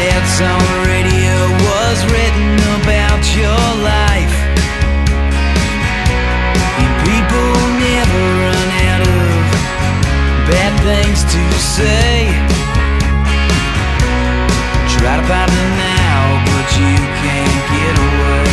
that's on the radio was written about your life. And people never run out of bad things to say. Try to find them now, but you can't get away.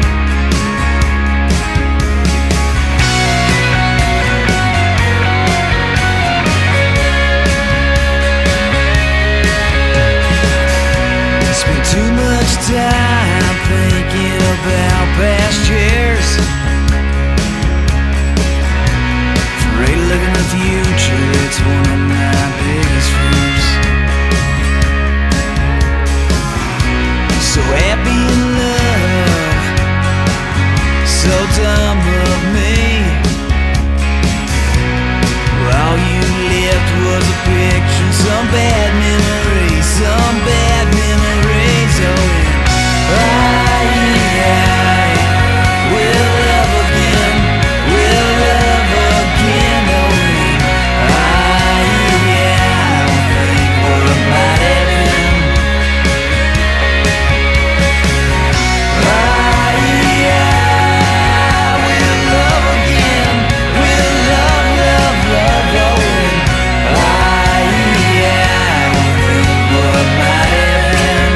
Spend too much time thinking about past years, afraid of looking at the future. It's one of my biggest fears. So happy in love, so dumb of me. All you left was a picture, some bad memories, some bad memories. Oh, I will love again, will love again. Oh, I don't think what might have been. Will love again, will love, love, love. Oh, I don't think what might have been.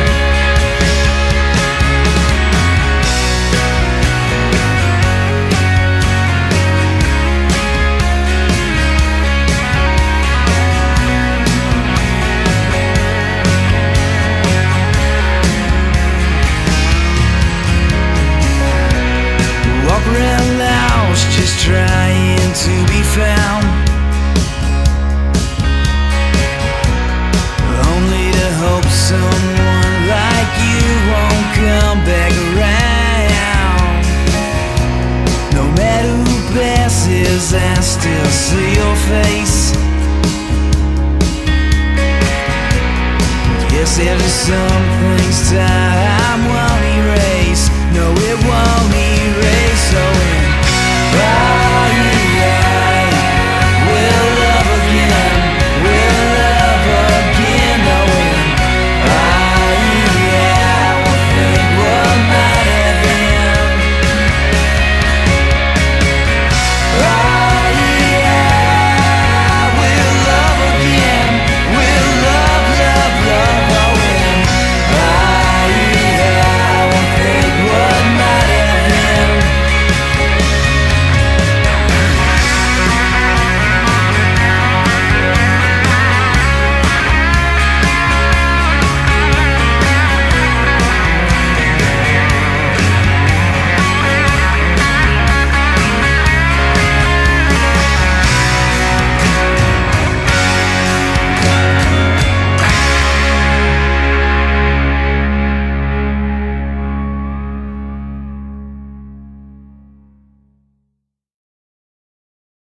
Walk around lost, just trying to be found, only to hope someone like you won't come back around. No matter who passes, I still see your face. Yes, there's some things time won't erase. No, it won't.